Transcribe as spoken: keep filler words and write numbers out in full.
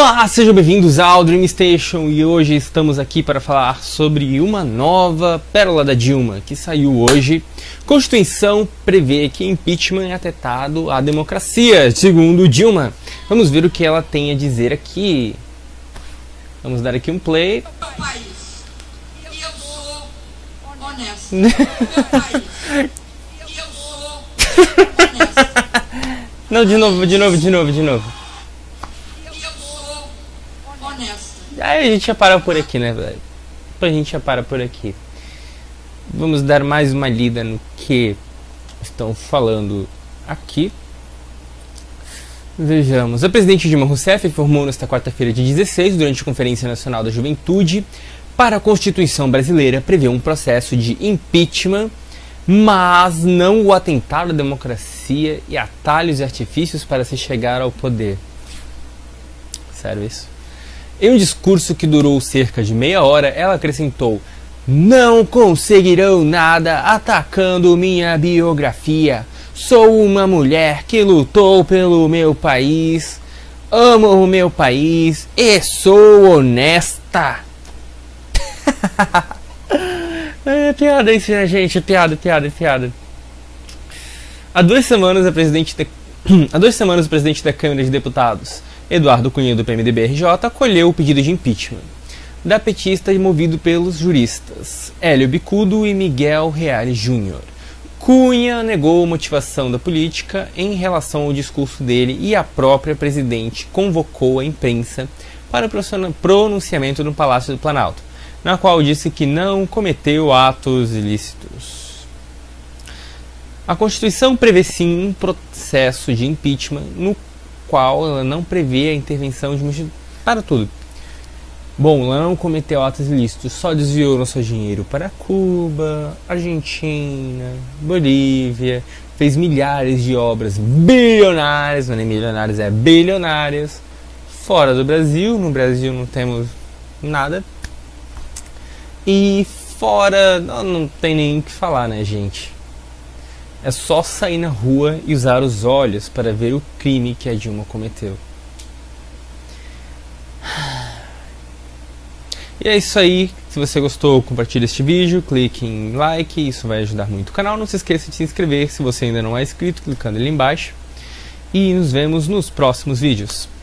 Olá, sejam bem-vindos ao Dream Station e hoje estamos aqui para falar sobre uma nova pérola da Dilma que saiu hoje. Constituição prevê que impeachment é atentado à democracia, segundo Dilma. Vamos ver o que ela tem a dizer aqui. Vamos dar aqui um play. Meu país, e eu sou honesto. Meu país, e eu sou honesto. Não, de novo, de novo, de novo, de novo. Aí a gente já para por aqui, né, velho? A gente já para por aqui. Vamos dar mais uma lida no que estão falando aqui. Vejamos. A presidente Dilma Rousseff informou nesta quarta-feira, dia dezesseis, durante a Conferência Nacional da Juventude, para a Constituição brasileira prever um processo de impeachment, mas não o atentado à democracia e atalhos e artifícios para se chegar ao poder. Sério isso? Em um discurso que durou cerca de meia hora, ela acrescentou: "Não conseguirão nada atacando minha biografia. Sou uma mulher que lutou pelo meu país, amo o meu país e sou honesta." É piada isso, né, gente? É piada, piada, piada. Há duas semanas, a presidente da... Há duas semanas, o presidente da Câmara de Deputados, Eduardo Cunha, do P M D B R J, acolheu o pedido de impeachment da petista movido pelos juristas Hélio Bicudo e Miguel Reale Júnior Cunha negou motivação da política em relação ao discurso dele e a própria presidente convocou a imprensa para o pronunciamento no Palácio do Planalto, na qual disse que não cometeu atos ilícitos. A Constituição prevê sim um processo de impeachment no qual ela não prevê a intervenção de... para tudo. Bom, ela não cometeu atos ilícitos, só desviou nosso dinheiro para Cuba, Argentina, Bolívia, fez milhares de obras bilionárias, não é nem milionárias, é bilionárias, fora do Brasil. No Brasil não temos nada. E fora, não, não tem nem o que falar, né, gente? É só sair na rua e usar os olhos para ver o crime que a Dilma cometeu. E é isso aí. Se você gostou, compartilhe este vídeo, clique em like, isso vai ajudar muito o canal. Não se esqueça de se inscrever se você ainda não é inscrito, clicando ali embaixo. E nos vemos nos próximos vídeos.